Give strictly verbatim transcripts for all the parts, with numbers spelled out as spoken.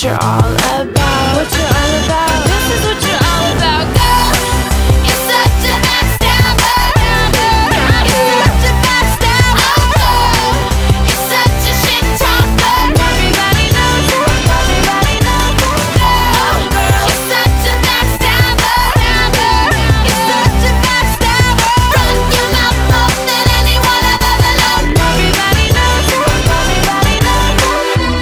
you're all about. What you're all about. This is what you're all about. Girl, you're such a backstabber. You're such a backstabber. You're such a shit talker. Everybody knows you. Everybody knows you. Girl, you're such a backstabber. You're such a backstabber. Run your mouth more than anyone I've ever known. Everybody knows you. Everybody knows you.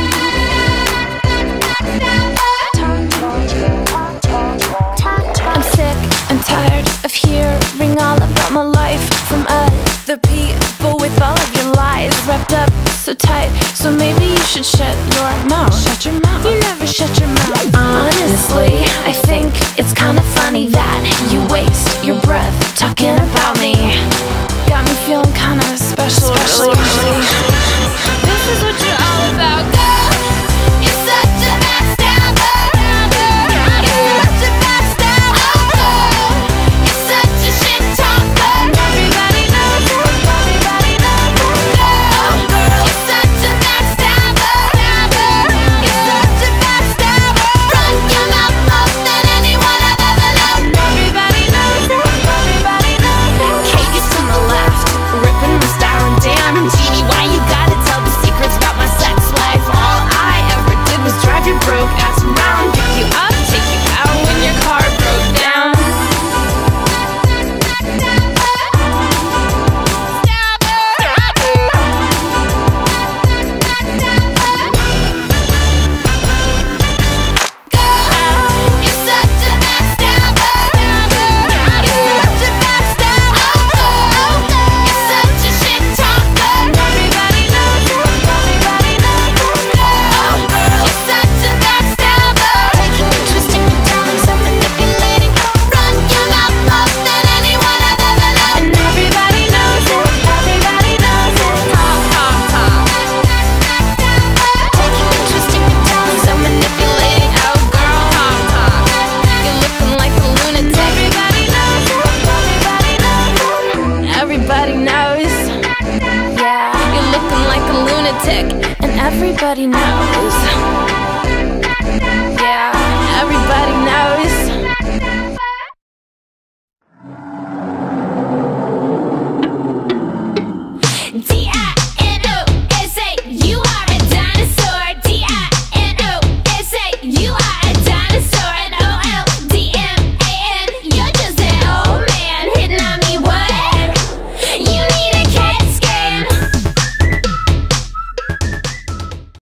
I'm sick and tired of hearing all about my life from other people with all of your lies wrapped up so tight. So maybe you should shut your mouth. Shut your mouth. You never shut your mouth. Honestly, I think it's kind of funny that you waste your breath talking about me. Got me feeling kind of special, special lately. This is what you're all about, girl. You're such a backstabber. You're such a backstabber. You're such a shit talker. Everybody knows you. Everybody knows you. Girl, you're such a backstabber. You're such a backstabber. Run your mouth more than anyone I've ever known. Everybody knows you. Everybody knows you. Cake is to the left, ripping my styling down. And Genie, why you gotta tell the secrets about my sex life? All I ever did was drive your broke ass around, pick you up, take you out when your car broke down. You're such a backstabber. You're such a backstabber. You're such a shit talker. Everybody knows you. Everybody knows you. You're such a backstabber. Taking and twisting me down and so manipulating. Run your mouth more than anyone I've ever known. And everybody knows you. Everybody knows you. Talk, talk, talk. Taking and twisting me down and so manipulating. Oh girl, talk, talk. You're looking like a lunatic. Everybody knows you. Everybody knows you. Everybody knows. Yeah, you're looking like a lunatic, and everybody knows. Yeah, everybody knows.